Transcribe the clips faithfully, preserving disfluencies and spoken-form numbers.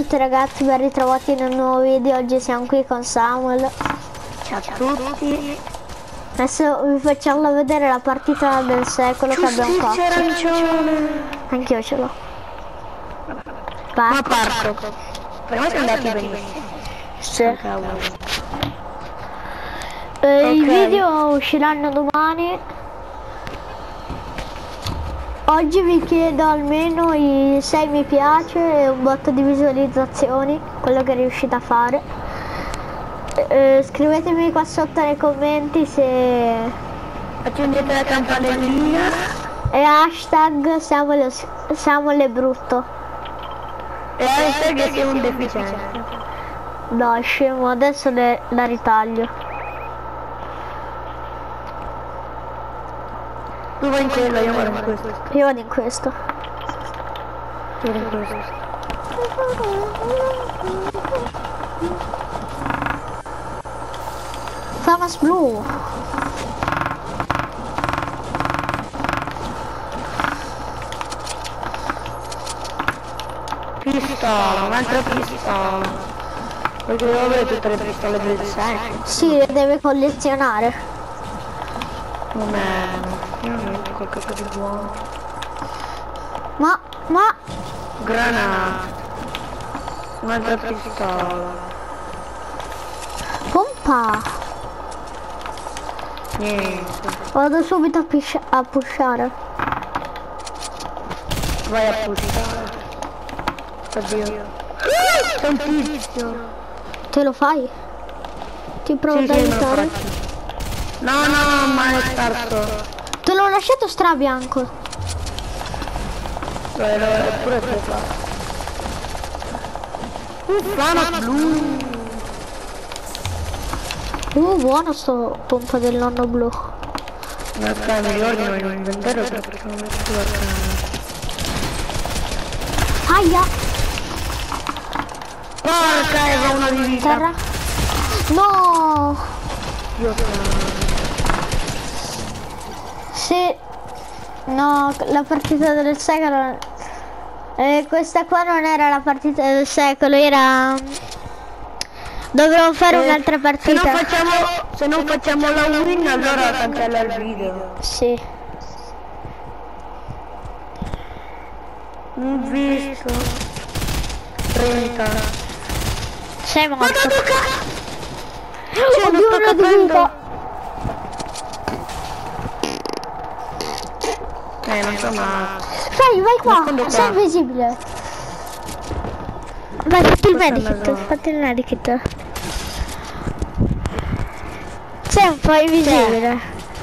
tutti ragazzi, ben ritrovati in un nuovo video. Oggi siamo qui con Samuel. Ciao a tutti. Adesso vi facciamo vedere la partita del secolo che abbiamo fatto. Anch'io ce l'ho. Ma parto. Per me siamo andati benissimo. Sì. Oh, eh, ok. I video usciranno domani. Oggi vi chiedo almeno i sei mi piace e un botto di visualizzazioni, quello che riuscite a fare. Eh, scrivetemi qua sotto nei commenti se... Accendete la campanellina. E hashtag Samuel, Samuel è brutto. E hashtag che sei un deficiente. No, scemo, adesso le, la ritaglio. Tu vai in quello, io vado in questo. Io vado in questo. Io vado in questo. Famas blu. Pistola, un'altra pistola. Perché devo avere tutte le pistole del secolo. Sì, le deve collezionare. Non è... finalmente qualcosa di buono. Ma, ma... Granata. Un'altra pistola. Pompa. Niente. Vado subito a, piscia- a pushare. Vai a pushare. Oddio. C'è un tizio. Te lo fai? Ti provo Sì, ad sì, me lo aiutare? faccio. No, no, ma è scarso. Te l'ho lasciato strabianco. Beh, lo è pure preso. Un flama blu. Uh, buono sto pompa del nonno blu. Ma ok, mi riordino in inventario perché non metto più la camera. Aia! Porca, era una di vita. Terra. No! Io Sì. No, la partita del secolo. Eh, questa qua non era la partita del secolo, era. Dovremmo fare Eh, un'altra Se partita. non facciamo, se non facciamo la win allora cancella il video. Sì. Un visto. trenta. Sei morto. Cioè, non Oddio, sto una di capendo. vita. Eh, non so ma... Vai, vai Nascondo qua, qua. sei invisibile. Vai, fatti il Forse medikit, andato. fatti il medikit. Sei un po' invisibile.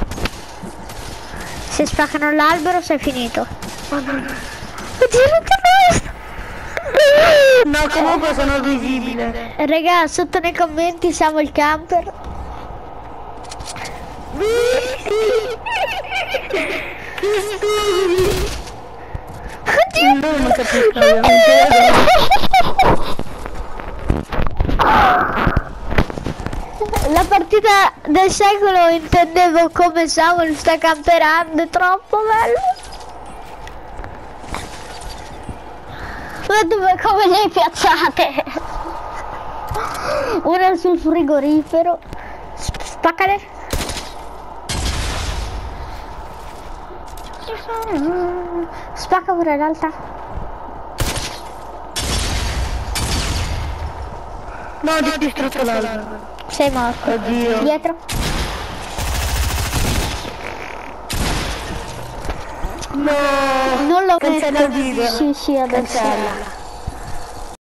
Se spaccano l'albero sei finito. Oddio, non ti vedo. No, comunque sono visibile. Raga, sotto nei commenti siamo il camper. Oddio. No, non capisco ovviamente. La partita del secolo intendevo come Samuel sta camperando, è troppo bello. Ma dove, come le hai piazzate? Una sul frigorifero. Sp- Spaccale. Spacca pure l'altra. No, ho distrutto l'albero. Sei morto. Oddio. Dietro. No. Non lo Cancella il video. Sì, sì, adesso. Cancella.